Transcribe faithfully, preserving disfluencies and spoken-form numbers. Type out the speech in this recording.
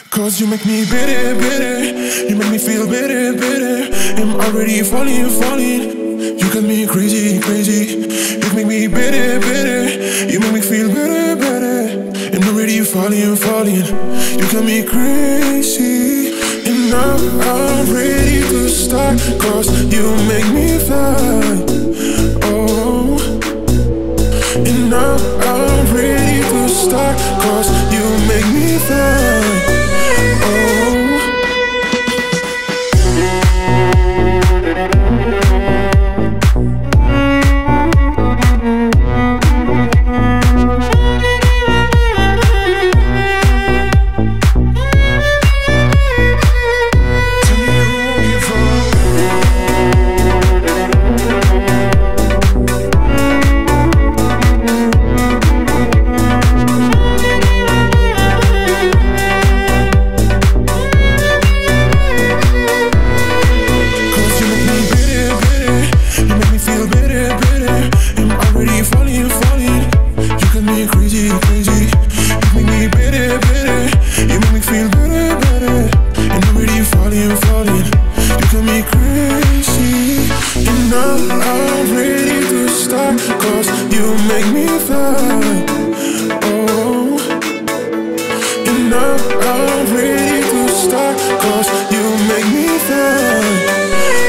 Cause you make me bitter, bitter. You make me feel bitter, bitter. I'm already falling, falling. You got me crazy, crazy. You make me bitter, bitter. You make me feel better, better. I'm already falling, falling. You got me crazy. And now I'm ready to start. Cause you make me fly. Oh. And now I'm ready to start. Cause you make me fly. I'm ready to start, cause you make me fly.